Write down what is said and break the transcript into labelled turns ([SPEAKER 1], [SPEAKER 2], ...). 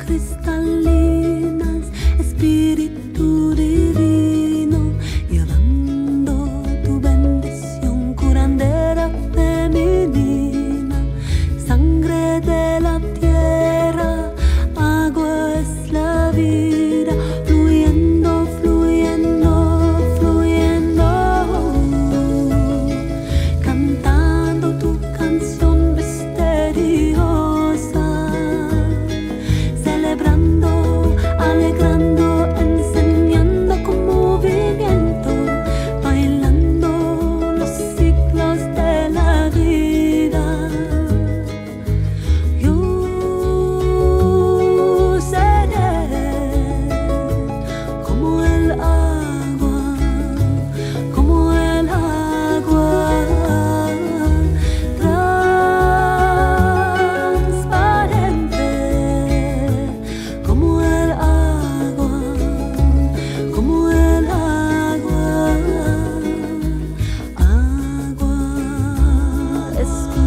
[SPEAKER 1] cristalinas, Espíritu Divino, llevando tu bendición curandera femenina, sangre de la tierra, agua es la vida, fluyendo, fluyendo, fluyendo, cantando tu canción misteriosa, celebrando, alegrando, enseñando con movimiento, bailando los ciclos de la vida. Yo seré como el agua, como el agua, transparente, como el agua, como el agua, agua es